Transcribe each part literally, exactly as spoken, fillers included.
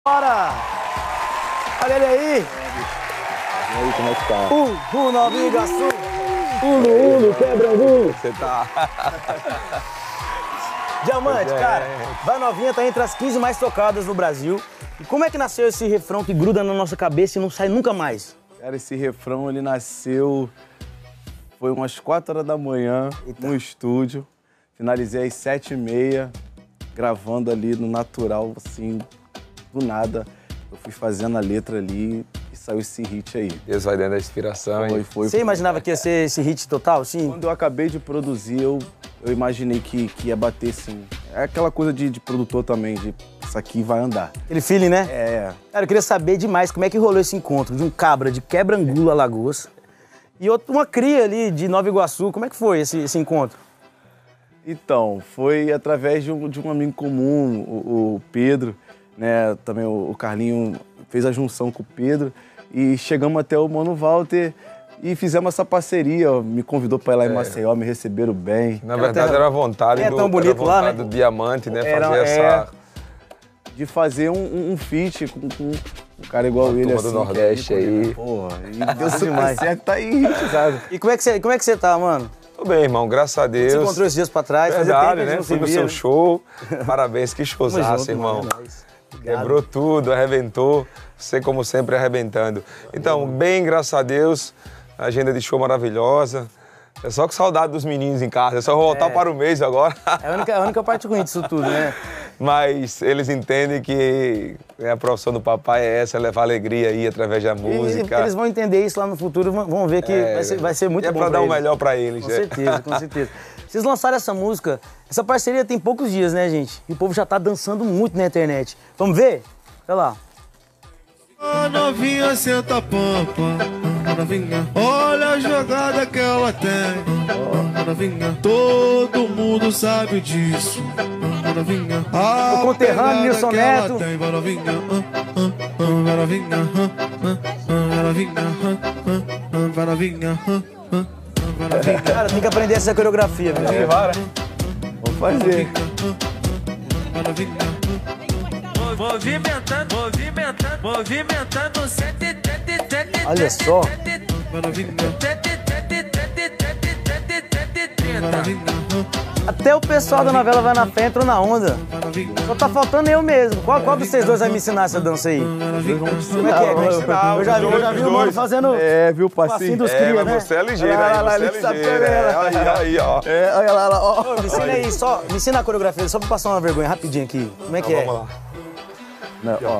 Bora! Olha ele aí! E aí, como é que tá? Uh, uh, Nova Iguaçu! Uno, Uno, quebra Uno! Você tá... Diamante, é. cara, Vai Novinha tá entre as quinze mais tocadas no Brasil. E como é que nasceu esse refrão que gruda na nossa cabeça e não sai nunca mais? Cara, esse refrão, ele nasceu... Foi umas quatro horas da manhã, Eita. no estúdio. Finalizei às sete e meia, gravando ali no natural, assim, do nada. Eu fui fazendo a letra ali e saiu esse hit aí. Deus vai dando a inspiração. Foi, foi, Você foi. imaginava que ia ser esse hit total, sim? Quando eu acabei de produzir, eu, eu imaginei que, que ia bater, sim. É aquela coisa de, de produtor também, de isso aqui vai andar. Aquele feeling, né? É. Cara, eu queria saber demais como é que rolou esse encontro de um cabra de Quebrangulo, Alagoas, e outro, uma cria ali de Nova Iguaçu. Como é que foi esse, esse encontro? Então, foi através de um, de um amigo comum, o, o Pedro, né? Também o, o Carlinho fez a junção com o Pedro e chegamos até o Mano Walter e fizemos essa parceria. Ó, me convidou para ir lá em Maceió, me receberam bem. Na verdade, era a vontade, é do, tão bonito era a vontade lá, né? do Diamante, né? Era, fazer é, essa... De fazer um, um feat com, com um cara igual Uma ele, turma assim. do Nordeste aí. Porra, e deu super certo, tá aí, sabe? E como é que você, como é que você tá, mano? Tudo bem, irmão, graças a Deus. Você encontrou esses dias pra trás, fazia tempo Verdade, que a gente né? não Fui se no via, seu né? show. Parabéns, que Tamo showzaço, junto, irmão. mano, é nóis. Obrigado. Quebrou tudo, arrebentou. Você, como sempre, arrebentando. Então, bem, graças a Deus. Agenda de show maravilhosa. É só com saudade dos meninos em casa. É só voltar É. para o mês agora. É a única, a única parte ruim disso tudo, né? Mas eles entendem que a profissão do papai é essa, é levar alegria aí através da música. E eles vão entender isso lá no futuro, vão vão ver que É, vai, ser, vai ser muito é bom pra dar o eles. melhor pra eles. Com é. certeza, com certeza. Vocês lançaram essa música, essa parceria tem poucos dias, né, gente? E o povo já tá dançando muito na internet. Vamos ver? Olha lá. A novinha senta a pampa, a novinha, olha a jogada que ela tem. A novinha, todo mundo sabe disso. A novinha, a O conterrâneo Nilson pegada que ela Neto. tem. A novinha, ah, ah, ah, a novinha, ah, ah, ah, a novinha, ah, ah, a novinha, ah, ah, ah, a novinha. Cara, tem que aprender essa coreografia, viu? Tem várias. Vamos fazer. Movimentando, movimentando, movimentando, sete, sete, sete, Olha só. Até o pessoal da novela Vai na Fé entrou na onda. Só tá faltando eu mesmo. Qual, qual dos vocês dois vai me ensinar essa dança aí? Como é que é? Como é que ensinar, eu já vi, eu já vi o mano fazendo É, viu, passinho passinho? dos É, cria, mas né? você é ligeiro Olha lá, lá, aí, ele você é sabe ligeiro. também, É, né? aí, aí, ó. É, olha lá, lá, ó. Ô, me ensina aí, só, me ensina a coreografia, só pra passar uma vergonha rapidinho aqui. Como é que Então, é? vamos lá. Não, ó.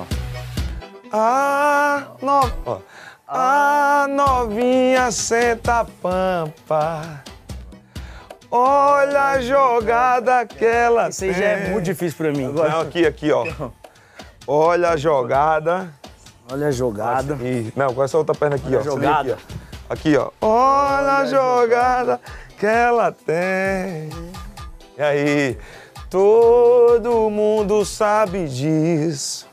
A, no... ó. A novinha senta a pampa. Olha a jogada que ela Isso aí já é muito difícil pra mim. Não, aqui, aqui, ó. Olha a jogada. Olha a jogada. E, não, com essa outra perna aqui, Olha ó. a Se liga jogada. Aqui, ó. Aqui, ó. Olha a jogada que ela tem. E aí, todo mundo sabe disso.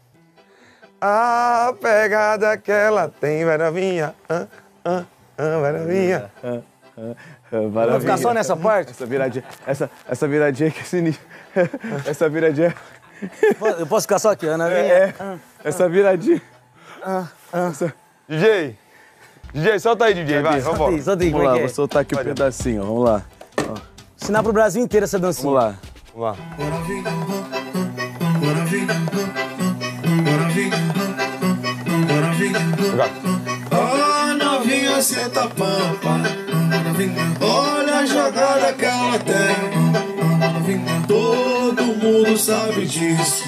A pegada que ela tem, vai novinha. Ah, ah, ah, vai novinha. Vai ficar só nessa parte? Essa viradinha, essa, essa viradinha que é sinistra. Essa viradinha. Eu posso ficar só aqui, Ana? É, essa viradinha. D J, D J, solta aí, D J, vai, Solta aí, vamos solta aí, como Vamos é lá, que vou é? soltar aqui um pedacinho, ó. Vamos lá. Ensinar pro Brasil inteiro essa dancinha. Vamos lá. Vamos lá. A novinha senta a pampa, olha a jogada que ela tem. Todo mundo sabe disso.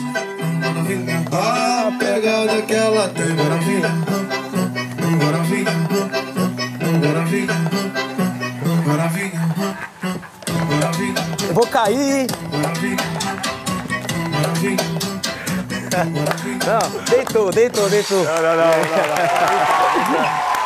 A pegada que ela tem. Maravilha, maravilha, maravilha, maravilha, maravilha. Eu vou cair. Maravilha, maravilha. Não, deitou, deitou, deitou. Não, não, não, não, não.